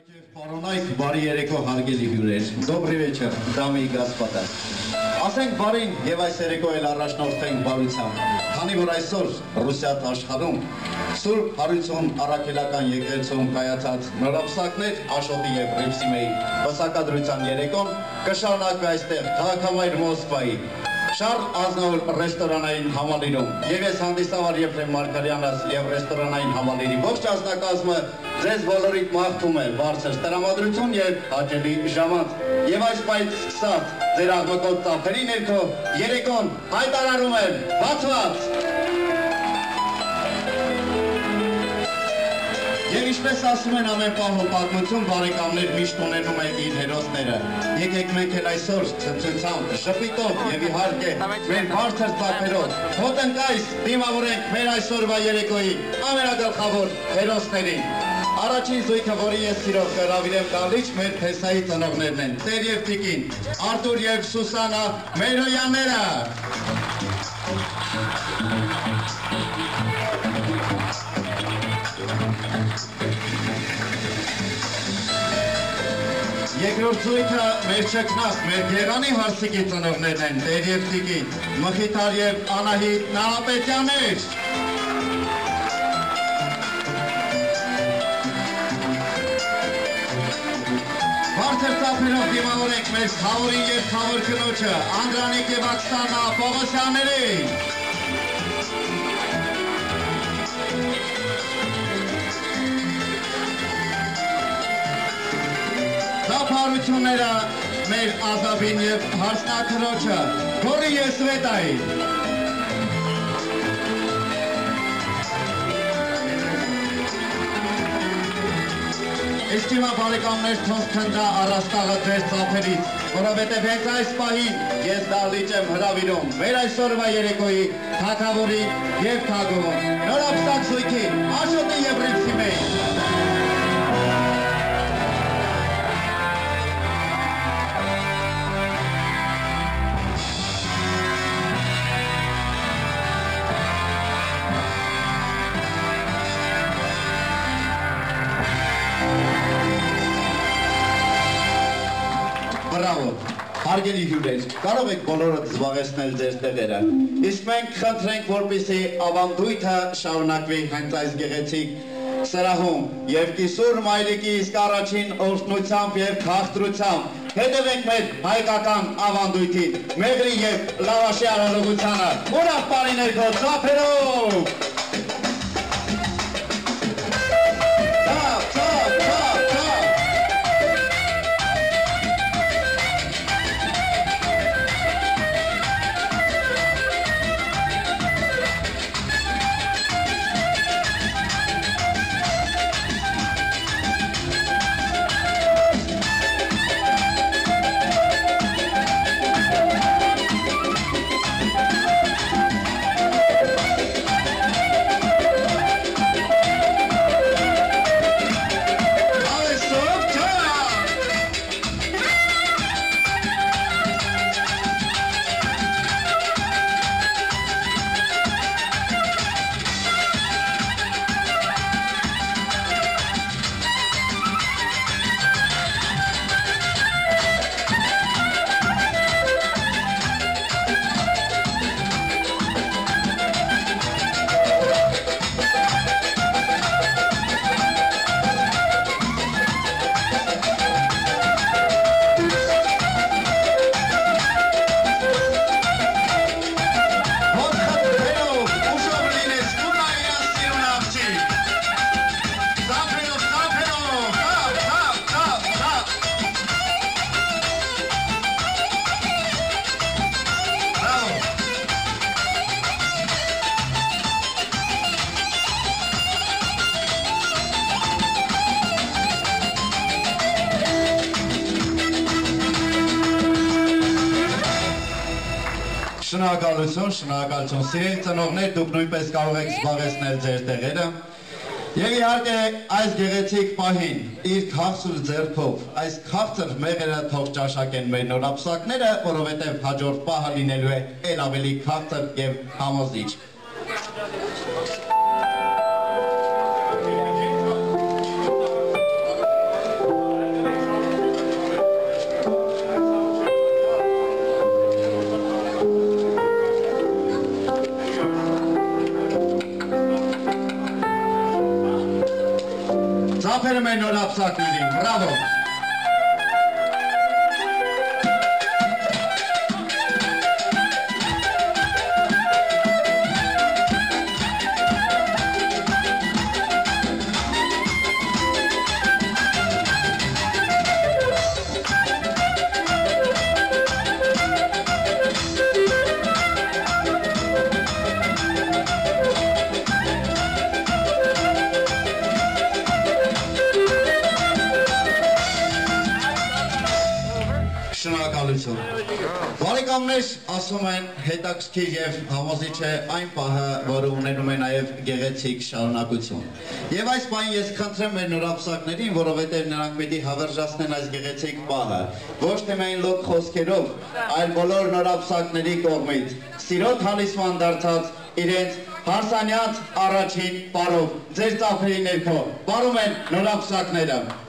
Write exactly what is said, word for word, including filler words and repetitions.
Պարոնայք, բարի երեկո հարգելի հյուրեր, Добрый вечер, дамы и господа։ Ասենք բարին եւ այս երեկո էլ առաջնորդենք բարությամբ, քանի որ այսօր Ռուսիա աշխարհում Սուրբ Հարություն առաքելական եկեղեցում կայացած նորապսակներ Աշոտի եւ Ռիփսիմեի բացակադրության երեկոն կշարունակվի այստեղ քաղաքավայր Մոսկվայի Շարլ Ազնավուր ռեստորանային համալիրում եւ ես հանդիսավոր Եփրեմ Մարգարյանս եւ ռեստորանային համալիրի ողջ ազնագազմը ձեզ բոլորիդ մաղթում է բարձր տրամադրություն եւ հաճելի ժամանց եւ այս պայծ սկսած ձեր աղմկոտ ծափերի ներքո երեկոն հայտարարում եմ բացված Եվ ինչպես ասում են ամեն պահ պատմություն, բարեկամներ միշտ ունենում են իր հերոսները։ Եկեք մենք էլ այսօր ցնցությամբ, շփիտով եւ իհարկե մեր բարձր ծափերով հոտնկայս դիմավորենք մեր այսօրվա երեկոյի ամենագլխավոր հերոսներին։ Առաջին զույգը, որի ես սիրով կհրավիրեմ գալիչ, մեր փեսայի ծնողներն են, Տեր եւ Տիկին, Արտուր եւ Սուսանա Մերոյանները։ Երկրորդ զույգը մեր չքնած, մեր գերանի հարսիկի ծնողներն են, Տեր եւ Տիկին, Մխիթար եւ Անահիտ Նահապետյաններ։ Բարձր ծափերով դիմավորենք մեր խավորին եւ խավոր կնոջը, Անդրանիկ եւ Աքսանա Պողոսյաններին։ Ծափարությունները մեր Ազաբին եւ հարսնակրոջը, Գորի Եսվետային։ Իշտիմա բարեկամներ թող քննա առաստաղը ձեր ծափերից, որովհետև հենց այս պահին ես դահլիճ եմ հրավիրում մեր այսօրվա երեկոյի թագավորի եւ թագուհուն, նորապսակ զույգի Աշոտի եւ Ռիփսիմեի։ Բրավո, հարգելի հյուրեր, կարող եք բոլորդ զբաղեցնել ձեր տեղերը, իսկ մենք խնդրենք, որպեսզի ավանդույթը շարունակվի հենց այս գեղեցիկ սրահում եւ կիսուր մայրիկի իսկ առաջին օրհնությամբ եւ քաղցրությամբ հետևենք մեր հայկական ավանդույթին, մեղրի եւ լավաշի արարողությանը, ուրախ բարիներ քո ծափերով։ Շնորհակալություն, շնորհակալություն, սիրելի ծնողներ, դուք նույնպես կարող եք զբաղեցնել ձեր տեղերը եւ իհարկե այս գեղեցիկ պահին իր քաղցր ձեռքով այս քաղցր մեղրը թող ճաշակեն մեր նորապսակները, որովհետեւ հաջորդ պահը լինելու է ել ավելի քաղցր եւ համոզիչ։ Շնորհակալությունները մեր նորապսակներին, բրավո։ Շնորհակալություն։ Բարեկամներ, ասում են հետաքրքիր եւ համոզիչ է այն պահը, որը ունենում է նաեւ գեղեցիկ շարունակություն։ Եվ այս պահին ես խնդրեմ մեր նորապսակներին, որովհետեւ նրանք պետք է հավերժացնեն այս գեղեցիկ պահը, ոչ թե միայն լոկ խոսքերով, այլ բոլոր նորապսակների կողմից սիրո թալիսման դարձած իրենց հարսանյաց առաջին պարով, ձեր ծափերի ներքո, բարում են նորապսակները։